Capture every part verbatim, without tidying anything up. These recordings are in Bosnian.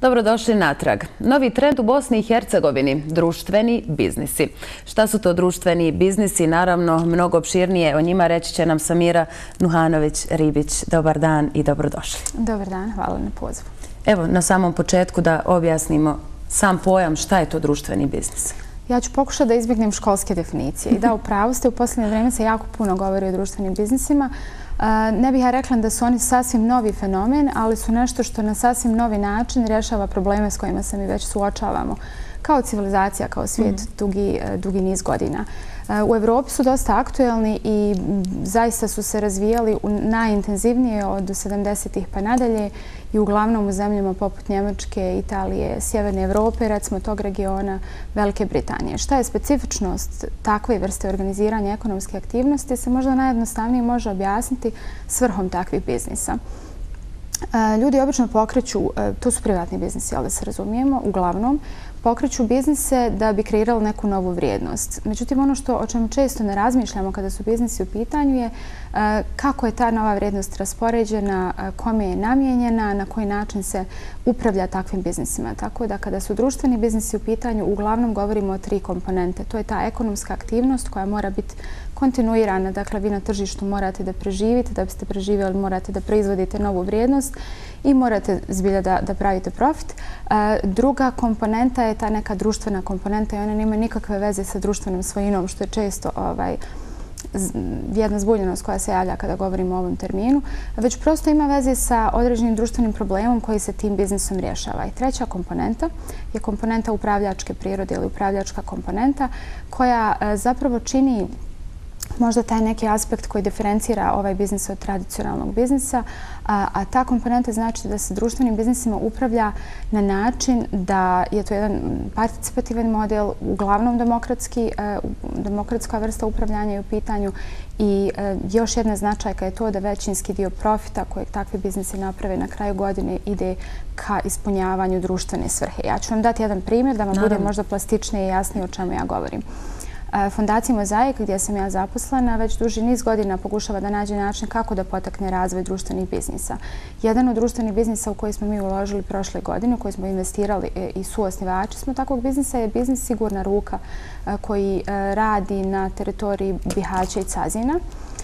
Dobrodošli natrag. Novi trend u Bosni i Hercegovini – društveni biznisi. Šta su to društveni biznisi? Naravno, mnogo opširnije o njima reći će nam Samira Nuhanović-Ribić. Dobar dan i dobrodošli. Dobar dan, hvala na pozivu. Evo, na samom početku da objasnimo sam pojam šta je to društveni biznis. Ja ću pokušati da izbjegnem školske definicije. I da, u pravu ste, u posljednje vrijeme se jako puno govori o društvenim biznisima. Ne bih ja rekla da su oni sasvim novi fenomen, ali su nešto što na sasvim novi način rješava probleme s kojima se mi već suočavamo kao civilizacija, kao svijet dugi, dugi niz godina. U Evropi su dosta aktuelni i zaista su se razvijali najintenzivnije od sedamdesetih pa nadalje i uglavnom u zemljama poput Njemačke, Italije, Sjeverne Evrope, recimo tog regiona, Velike Britanije. Šta je specifičnost takve vrste organiziranja ekonomske aktivnosti se možda najjednostavnije može objasniti svrhom takvih biznisa. Ljudi obično pokreću, to su privatni biznisi, ali da se razumijemo, uglavnom, pokreću biznise da bi kreirali neku novu vrijednost. Međutim, ono što, o čemu često ne razmišljamo kada su biznisi u pitanju je kako je ta nova vrijednost raspoređena, kome je namijenjena, na koji način se upravlja takvim biznisima. Tako da kada su društveni biznisi u pitanju, uglavnom govorimo o tri komponente. To je ta ekonomska aktivnost koja mora biti kontinuirana. Dakle, vi na tržištu morate da preživite, da biste preživjeli morate da proizvodite novu vrijednost i morate zbilja da, da pravite profit. Druga komponenta je ta neka društvena komponenta i ona nema nikakve veze sa društvenom svojinom, što je često ovaj, jedna zbunjenost koja se javlja kada govorimo o ovom terminu, već prosto ima veze sa određenim društvenim problemom koji se tim biznisom rješava. I treća komponenta je komponenta upravljačke prirode ili upravljačka komponenta koja zapravo čini možda taj neki aspekt koji diferencira ovaj biznis od tradicionalnog biznisa, a, a ta komponenta znači da se društvenim biznisima upravlja na način da je to jedan participativan model, uglavnom demokratski, demokratska vrsta upravljanja je u pitanju i još jedna značajka je to da većinski dio profita kojeg takvi biznisi naprave na kraju godine ide ka ispunjavanju društvene svrhe. Ja ću vam dati jedan primjer da vam bude možda plastičnije i jasnije o čemu ja govorim. Fondacija Mozaik, gdje sam ja zaposlena, već duži niz godina pokušava da nađe način kako da potakne razvoj društvenih biznisa. Jedan od društvenih biznisa u koji smo mi uložili prošle godine, u koji smo investirali i suosnivači smo takvog biznisa, je biznis Sigurna ruka koji radi na teritoriji Bihaća i Cazina.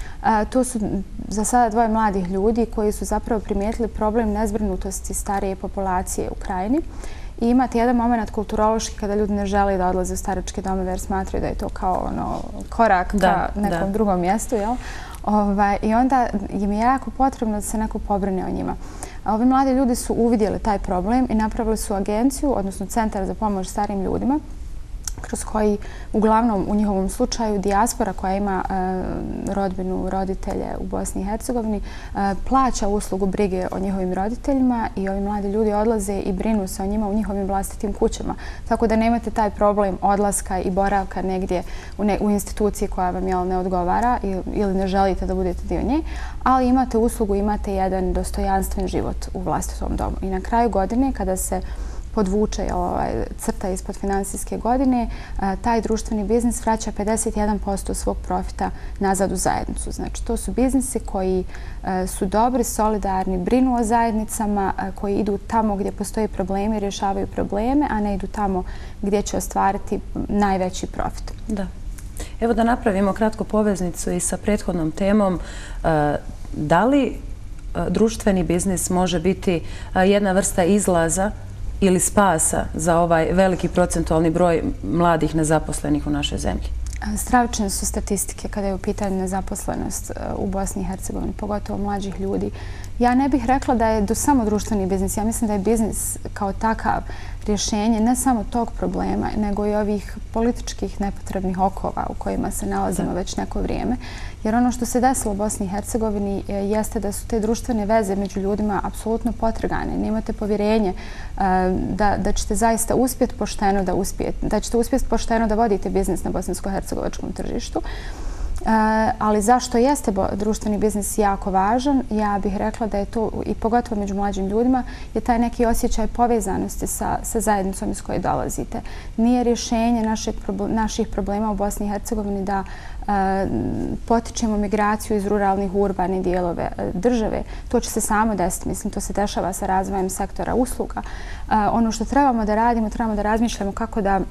To su za sada dvoje mladih ljudi koji su zapravo primijetili problem nezbrinutosti starije populacije u krajini. I imate jedan moment kulturološki kada ljudi ne žele da odlaze u staračke domove jer smatraju da je to kao ono, korak ka nekom drugom mjestu. Jel? Ovaj, I onda im je jako potrebno da se neko pobrine o njima. A ovi mladi ljudi su uvidjeli taj problem i napravili su agenciju, odnosno centar za pomoć starim ljudima, kroz koji uglavnom u njihovom slučaju dijaspora koja ima e, rodbinu, roditelje u Bosni i Hercegovini e, plaća uslugu brige o njihovim roditeljima i ovi mladi ljudi odlaze i brinu se o njima u njihovim vlastitim kućama. Tako da nemate taj problem odlaska i boravka negdje u, ne, u instituciji koja vam jel, ne odgovara ili, ili ne želite da budete dio nje, ali imate uslugu, imate jedan dostojanstven život u vlastitom domu. I na kraju godine kada se podvuče ovaj, crta ispod finansijske godine, taj društveni biznis vraća pedeset jedan posto svog profita nazad u zajednicu. Znači, to su biznisi koji su dobri, solidarni, brinu o zajednicama, koji idu tamo gdje postoje problemi, rješavaju probleme, a ne idu tamo gdje će ostvariti najveći profit. Da. Evo da napravimo kratku poveznicu i sa prethodnom temom. Da li društveni biznis može biti jedna vrsta izlaza ili spasa za ovaj veliki procentualni broj mladih nezaposlenih u našoj zemlji? Stravične su statistike kada je u pitanju nezaposlenost u Bosni i Hercegovini, pogotovo mlađih ljudi. Ja ne bih rekla da je do samo društveni biznis. Ja mislim da je biznis kao takav rješenje ne samo tog problema, nego i ovih političkih nepotrebnih okova u kojima se nalazimo već neko vrijeme. Jer ono što se desilo u Bosni i Hercegovini jeste da su te društvene veze među ljudima apsolutno potrgane. Nemate povjerenje da, da ćete zaista uspjeti pošteno da uspijete, da ćete uspjeti pošteno da vodite biznis na bosansko-hercegovačkom tržištu. Ali zašto jeste društveni biznis jako važan, ja bih rekla da je to, i pogotovo među mlađim ljudima, je taj neki osjećaj povezanosti sa, sa zajednicom iz koje dolazite. Nije rješenje našeg, naših problema u Bosni i Hercegovini da potičemo migraciju iz ruralnih u urbane dijelove države. To će se samo desiti, mislim, to se dešava sa razvojem sektora usluga. Ono što trebamo da radimo, trebamo da razmišljamo kako da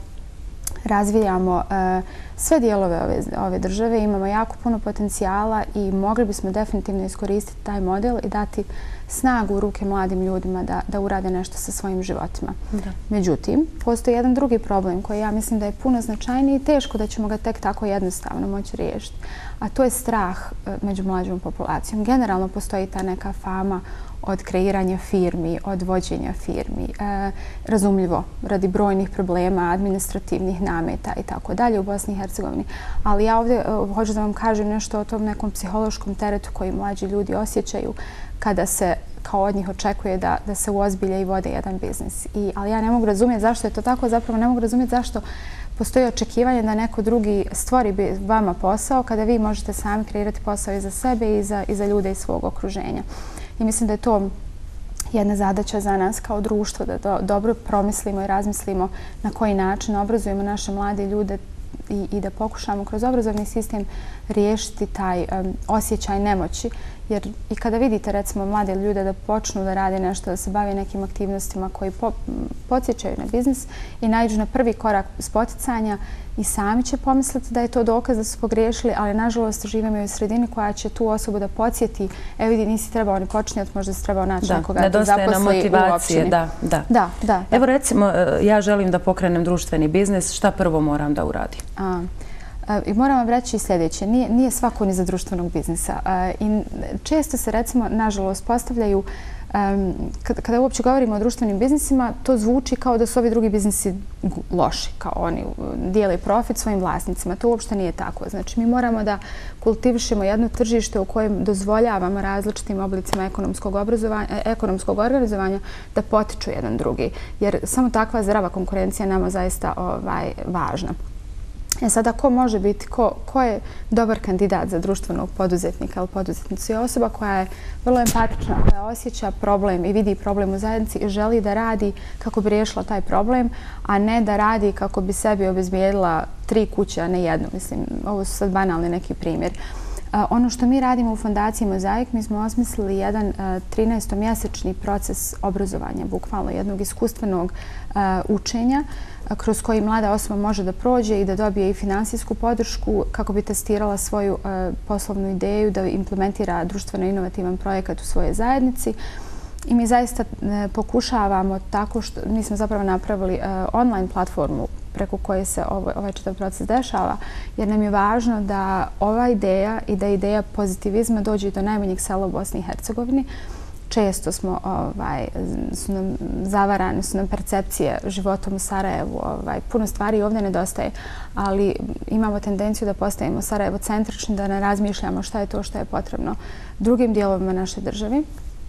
razvijamo sve dijelove ove, ove države. Imamo jako puno potencijala i mogli bismo definitivno iskoristiti taj model i dati snagu u ruke mladim ljudima da, da urade nešto sa svojim životima. Da. Međutim, postoji jedan drugi problem koji ja mislim da je puno značajniji i teško da ćemo ga tek tako jednostavno moći riješiti. A to je strah među mlađom populacijom. Generalno postoji ta neka fama od kreiranja firmi, od vođenja firmi, e, razumljivo, radi brojnih problema, administrativnih nameta i tako dalje u Bosni i Hercegovini. Ali ja ovdje uh, hoću da vam kažem nešto o tom nekom psihološkom teretu koji mlađi ljudi osjećaju kada se kao od njih očekuje da, da se uozbilje i vode jedan biznis. I, ali ja ne mogu razumjeti zašto je to tako, zapravo ne mogu razumjeti zašto postoji očekivanje da neko drugi stvori vama posao kada vi možete sami kreirati posao i za sebe i za, i za ljude iz svog okruženja. I mislim da je to jedna zadaća za nas kao društvo, da do, dobro promislimo i razmislimo na koji način obrazujemo naše mlade ljude i, i da pokušamo kroz obrazovni sistem riješiti taj um, osjećaj nemoći. Jer i kada vidite recimo mlade ljude da počnu da rade nešto, da se bave nekim aktivnostima koji po, podsjećaju na biznis i naiđu na prvi korak spoticanja i sami će pomisliti da je to dokaz da su pogriješili, ali nažalost živimo u sredini koja će tu osobu da podsjeti, e vidi nisi trebao ni počinjati, možda si trebao naći nekoga da zaposli u općini. Da, da. Da, da, Evo recimo, ja želim da pokrenem društveni biznis, šta prvo moram da uradim? A, I moram vam reći sljedeće, nije, nije svako ni za društvenog biznisa. I često se recimo, nažalost, postavljaju, um, kada, kada uopće govorimo o društvenim biznisima, to zvuči kao da su ovi drugi biznisi loši, kao oni dijele profit svojim vlasnicima. To uopšte nije tako. Znači, mi moramo da kultivišemo jedno tržište u kojem dozvoljavamo različitim oblicima ekonomskog obrazovanja, ekonomskog organizovanja da potiču jedan drugi. Jer samo takva zdrava konkurencija nama zaista ovaj, važna. E sada, ko može biti, ko, ko je dobar kandidat za društvenog poduzetnika ili poduzetnicu? Je osoba koja je vrlo empatična, koja osjeća problem i vidi problem u zajednici i želi da radi kako bi riješila taj problem, a ne da radi kako bi sebi obezbijedila tri kuće, a ne jednu. Mislim, ovo su sad banalni neki primjer. Uh, ono što mi radimo u Fondaciji Mozaik, mi smo osmislili jedan uh, trinaestomjesečni proces obrazovanja, bukvalno jednog iskustvenog uh, učenja, uh, kroz koji mlada osoba može da prođe i da dobije i finansijsku podršku kako bi testirala svoju uh, poslovnu ideju, da implementira društveno inovativan projekat u svojoj zajednici. I mi zaista uh, pokušavamo tako što, mi smo zapravo napravili uh, online platformu preko koje se ovaj, ovaj čitav proces dešava, jer nam je važno da ova ideja i da ideja pozitivizma dođe do najmanjeg sela u Bosni i Hercegovini. Često smo, ovaj, su nam zavarane, su nam percepcije životom u Sarajevu. Ovaj, puno stvari ovdje nedostaje, ali imamo tendenciju da postavimo Sarajevo centrični, da ne razmišljamo šta je to što je potrebno drugim dijelovima naše države.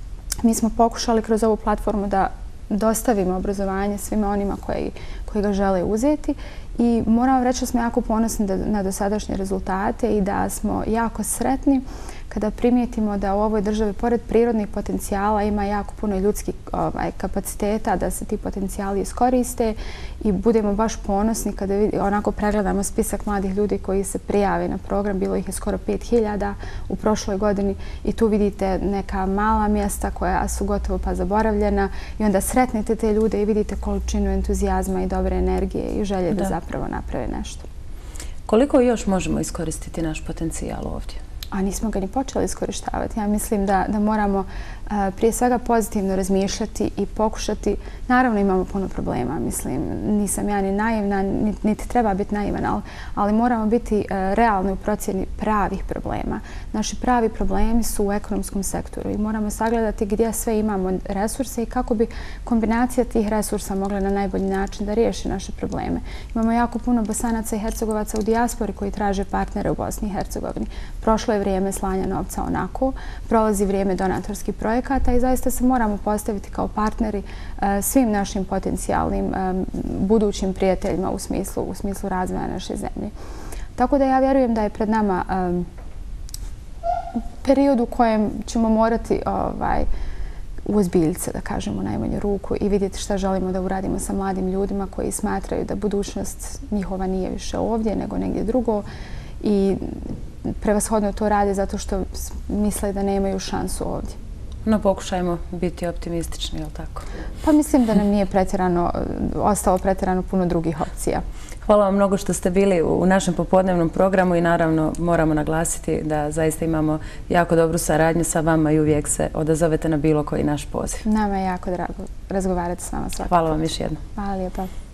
Mi smo pokušali kroz ovu platformu da dostavimo obrazovanje svima onima koji, koji ga žele uzeti i moram reći da smo jako ponosni da, na dosadašnje rezultate i da smo jako sretni kada primijetimo da u ovoj državi pored prirodnih potencijala ima jako puno ljudskih ovaj, kapaciteta da se ti potencijali iskoriste i budemo baš ponosni kada vidi, onako pregledamo spisak mladih ljudi koji se prijave na program. Bilo ih je skoro pet hiljada u prošloj godini i tu vidite neka mala mjesta koja su gotovo pa zaboravljena i onda sretnete te ljude i vidite količinu entuzijazma i dobre energije i želje da, da zapravo naprave nešto. Koliko još možemo iskoristiti naš potencijal ovdje? A nismo ga ni počeli iskorištavati. Ja mislim da, da moramo uh, prije svega pozitivno razmišljati i pokušati. Naravno imamo puno problema, mislim, nisam ja ni naivna, niti, niti treba biti naivan, ali, ali moramo biti uh, realni u procjeni pravih problema. Naši pravi problemi su u ekonomskom sektoru i moramo sagledati gdje sve imamo resurse i kako bi kombinacija tih resursa mogla na najbolji način da riješi naše probleme. Imamo jako puno Bosanaca i Hercegovaca u dijaspori koji traže partnere u Bosni i Hercegovini. Prošlo je vrijeme slanja novca onako, prolazi vrijeme donatorskih projekata i zaista se moramo postaviti kao partneri uh, svim našim potencijalnim um, budućim prijateljima u smislu, u smislu razvoja naše zemlje. Tako da ja vjerujem da je pred nama um, period u kojem ćemo morati ovaj, uozbiljiti se, da kažemo, u najmanju ruku i vidjeti šta želimo da uradimo sa mladim ljudima koji smatraju da budućnost njihova nije više ovdje nego negdje drugo i prevashodno to rade zato što misle da nemaju šansu ovdje. No, pokušajmo biti optimistični, je li tako? Pa mislim da nam nije pretjerano, ostalo pretjerano puno drugih opcija. Hvala vam mnogo što ste bili u našem popodnevnom programu i naravno moramo naglasiti da zaista imamo jako dobru saradnju sa vama i uvijek se odazovete na bilo koji naš poziv. Nama je jako drago razgovarati s vama svakako. Hvala vam još jednom. Hvala lijepa.